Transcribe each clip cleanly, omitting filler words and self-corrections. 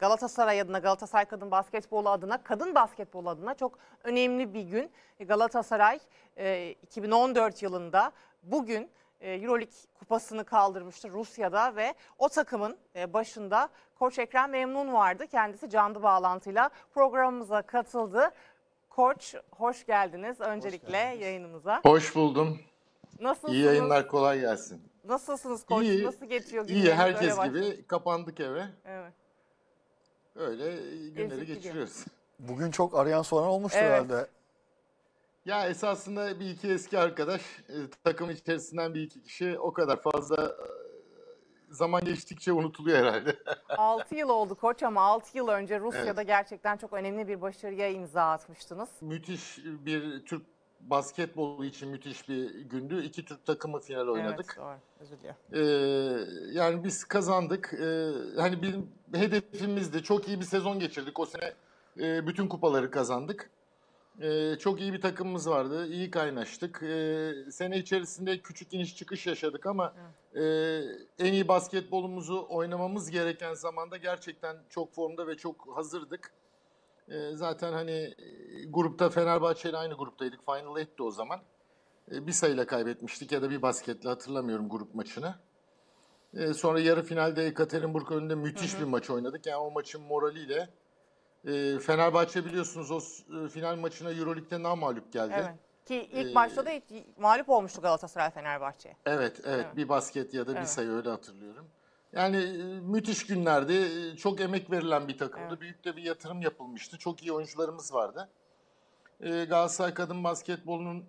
Galatasaray adına, Galatasaray kadın basketbolu adına, kadın basketbolu adına çok önemli bir gün. Galatasaray 2014 yılında bugün Euroleague kupasını kaldırmıştı Rusya'da ve o takımın başında Koç Ekrem Memnun vardı. Kendisi canlı bağlantıyla programımıza katıldı. Koç, hoş geldiniz öncelikle yayınımıza. Hoş buldum. Nasılsınız? İyi yayınlar, kolay gelsin. Nasılsınız Koç? İyi, nasıl geçiyor günleriniz? İyi, herkes gibi kapandık eve. Evet. Öyle günleri geçiriyoruz. Bugün çok arayan soran olmuştur herhalde. Ya esasında bir iki eski arkadaş, takım içerisinden bir iki kişi, o kadar fazla zaman geçtikçe unutuluyor herhalde. 6 yıl oldu Koç ama 6 yıl önce Rusya'da gerçekten çok önemli bir başarıya imza atmıştınız. Müthiş bir Türk basketbolu için müthiş bir gündü. İki Türk takımı final oynadık. Evet, doğru. Özür dilerim. Yani biz kazandık. Hani bir hedefimizdi. Çok iyi bir sezon geçirdik. O sene bütün kupaları kazandık. Çok iyi bir takımımız vardı. İyi kaynaştık. Sene içerisinde küçük iniş çıkış yaşadık ama en iyi basketbolumuzu oynamamız gereken zamanda gerçekten çok formda ve çok hazırdık. Zaten hani grupta Fenerbahçe ile aynı gruptaydık. Final Eight'ti o zaman. Bir sayıyla kaybetmiştik ya da bir basketle, hatırlamıyorum grup maçını. Sonra yarı finalde Ekaterinburg önünde müthiş bir maç oynadık. Yani o maçın moraliyle Fenerbahçe biliyorsunuz o final maçına Euroleague'de namağlup geldi. Evet. Ki ilk maçta da mağlup olmuştu Galatasaray Fenerbahçe. Evet. Bir basket ya da bir sayı, öyle hatırlıyorum. Yani müthiş günlerdi. Çok emek verilen bir takımdı. Evet. Büyük de bir yatırım yapılmıştı. Çok iyi oyuncularımız vardı. Galatasaray kadın basketbolunun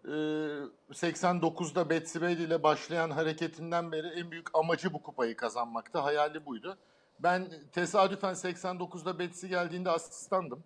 89'da Betsy Bailey ile başlayan hareketinden beri en büyük amacı bu kupayı kazanmaktı. Hayali buydu. Ben tesadüfen 89'da Betsy geldiğinde asistandım.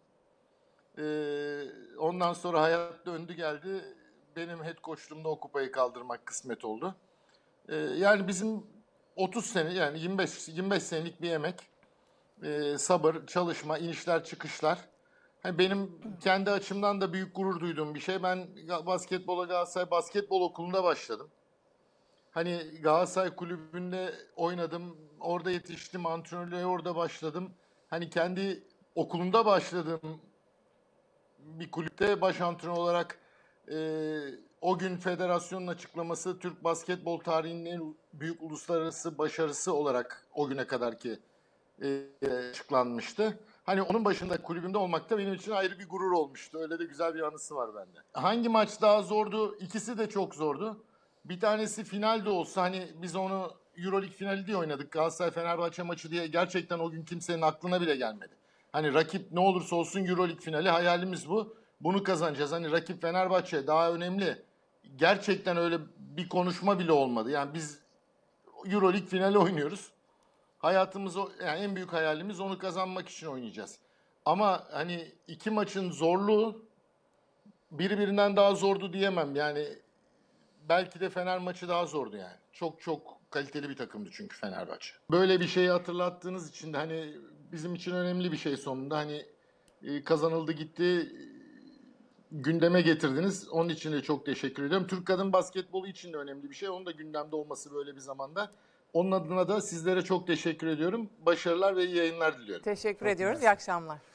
Ondan sonra hayat döndü geldi. Benim head coachluğumda o kupayı kaldırmak kısmet oldu. Yani bizim 30 sene, yani 25 senelik bir emek, sabır, çalışma, inişler çıkışlar. Hani benim kendi açımdan da büyük gurur duyduğum bir şey. Ben Galatasaray Basketbol Okulu'nda başladım. Hani Galatasaray Kulübü'nde oynadım, orada yetiştim, antrenörlüğe orada başladım. Hani kendi okulumda başladığım bir kulüpte baş antrenör olarak o gün federasyonun açıklaması Türk basketbol tarihinin en büyük uluslararası başarısı olarak o güne kadarki açıklanmıştı. Hani onun başında kulübümde olmak da benim için ayrı bir gurur olmuştu. Öyle de güzel bir anısı var bende. Hangi maç daha zordu? İkisi de çok zordu. Bir tanesi finalde olsa, hani biz onu Euroleague finali diye oynadık. Galatasaray-Fenerbahçe maçı diye, gerçekten o gün kimsenin aklına bile gelmedi. Hani rakip ne olursa olsun Euroleague finali, hayalimiz bu. Bunu kazanacağız. Hani rakip Fenerbahçe daha önemli. Gerçekten öyle bir konuşma bile olmadı. Yani biz Euroleague finali oynuyoruz. Hayatımız, yani en büyük hayalimiz onu kazanmak için oynayacağız. Ama hani iki maçın zorluğu birbirinden daha zordu diyemem. Yani belki de Fener maçı daha zordu yani. Çok çok kaliteli bir takımdı çünkü Fenerbahçe. Böyle bir şeyi hatırlattığınız için de hani bizim için önemli bir şey sonunda. Hani kazanıldı gitti, gündeme getirdiniz. Onun için de çok teşekkür ediyorum. Türk kadın basketbolu için de önemli bir şey. Onun da gündemde olması böyle bir zamanda. Onun adına da sizlere çok teşekkür ediyorum. Başarılar ve iyi yayınlar diliyorum. Teşekkür ediyoruz. İyi akşamlar.